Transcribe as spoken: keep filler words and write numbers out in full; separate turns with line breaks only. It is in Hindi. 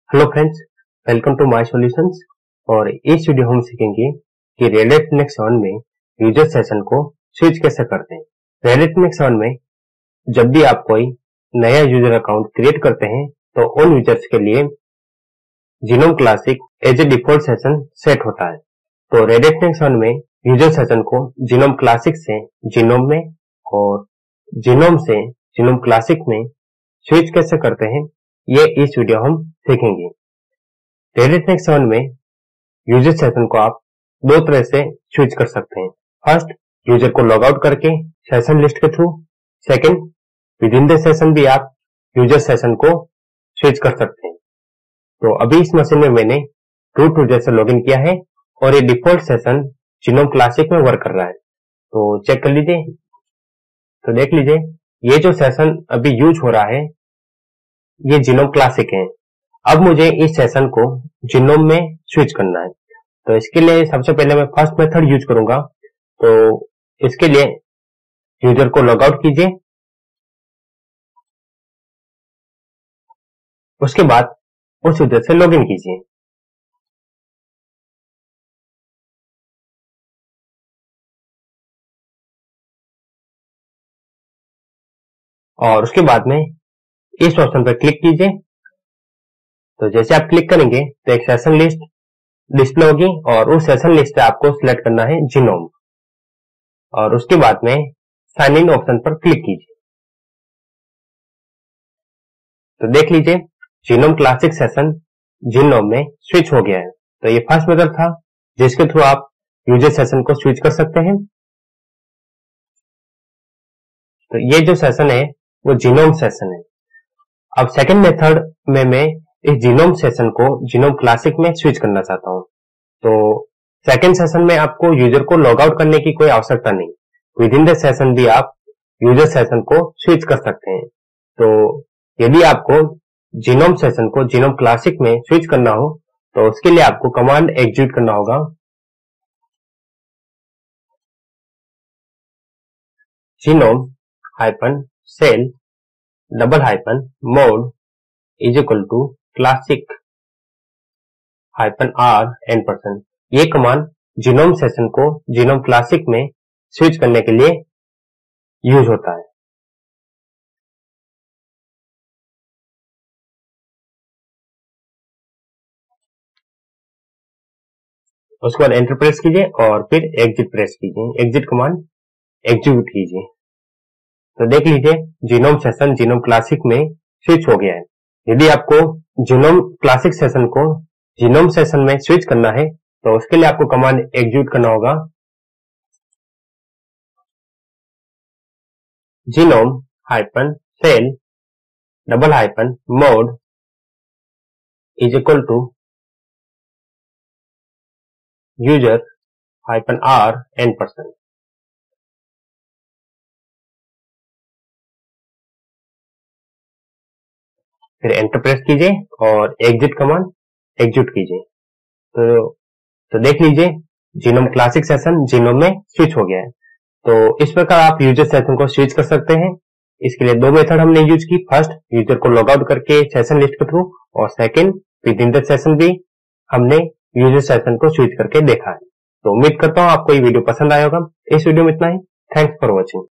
Hello friends, welcome to my solutions. और इस वीडियो हम सीखेंगे कि रेडिट नेक्स्ट सेवन में यूजर सेशन को स्विच कैसे करते हैं। रेडिट नेक्स्ट सेवन में जब भी आप कोई नया यूजर अकाउंट क्रिएट करते हैं तो उन यूजर्स के लिए GNOME classic as a default session set होता है। तो रेडिट नेक्स्ट सेवन में यूजर सेशन को जीनोम क्लासिक से जीनोम में और जीनोम से जीनोम क्लासिक में स्विच कैसे करते हैं, ये इस वीडियो हम सीखेंगे। रेडिट नेक्स्ट सेवन में यूजर सेशन को आप दो तरह से स्विच कर सकते हैं। फर्स्ट, यूजर को लॉग आउट करके सेशन लिस्ट के through. Second, within the session भी आप यूजर सेशन को स्विच कर सकते हैं। तो अभी इस मशीन में मैंने रूट यूजर से लॉगिन किया है और ये डिफॉल्ट सेशन जीनोम क्लासिक में वर्क कर रहा है। तो चेक कर लीजिए। तो देख लीजिए, ये जो सेशन अभी यूज हो रहा है ये जीनोम क्लासिक है। अब मुझे इस सेशन को जीनोम में स्विच करना है। तो इसके लिए सबसे पहले मैं फर्स्ट मेथड यूज करूंगा। तो इसके लिए यूजर को लॉग आउट कीजिए, उसके बाद उस यूजर से लॉगिन कीजिए। और उसके बाद में इस ऑप्शन पर क्लिक कीजिए। तो जैसे आप क्लिक करेंगे तो एक सेशन लिस्ट डिस्प्ले होगी और उस सेशन लिस्ट से आपको सिलेक्ट करना है जीनोम। और उसके बाद में साइन इन ऑप्शन पर क्लिक कीजिए। तो देख लीजिए, जीनोम क्लासिक सेशन जीनोम में स्विच हो गया है। तो ये फर्स्ट मेथड था जिसके थ्रू आप यूजर सेशन को स्विच कर सकते हैं। तो ये जो सेशन है वो जीनोम सेशन है। अब सेकंड मेथड में मैं इस जीनोम सेशन को जीनोम क्लासिक में स्विच करना चाहता हूं। तो सेकंड सेशन में आपको यूजर को लॉग आउट करने की कोई आवश्यकता नहीं। विद इन द सेशन भी आप यूजर सेशन को स्विच कर सकते हैं। तो यदि आपको जीनोम सेशन को जीनोम क्लासिक में स्विच करना हो तो उसके लिए आपको कमांड एग्जीक्यूट करना होगा। GNOME hyphen shell double hyphen mode is equal to classic hyphen R N percent. ये कमांड जीनोम सेशन को जीनोम क्लासिक में स्विच करने के लिए यूज होता है। उसके बाद एंटर प्रेस कीजिए और फिर एग्जिट प्रेस कीजिए। एग्जिट कमांड एग्जीक्यूट कीजिए। तो देख लीजिए, जीनोम सेशन जीनोम क्लासिक में स्विच हो गया है। यदि आपको जीनोम क्लासिक सेशन को जीनोम सेशन में स्विच करना है तो उसके लिए आपको कमांड एग्जीक्यूट करना होगा। GNOME hyphen shell double hyphen mode is equal to user hyphen R N percent. फिर एंटर प्रेस कीजिए और एग्जिट कमांड एग्जीक्यूट कीजिए। तो तो देख लीजिए, जीनोम क्लासिक सेशन जीनोम में स्विच हो गया है। तो इस प्रकार आप यूजर सेशन को स्विच कर सकते हैं। इसके लिए दो मेथड हमने यूज की। फर्स्ट, यूजर को लॉग आउट करके सेशन लिस्ट के थ्रू, और second, within the session भी हमने यूजर सेशन को स्विच करके देखा है। तो उम्मीद करता हूं आपको ये वीडियो पसंद आया होगा। इस वीडियो में इतना ही। Thanks for watching.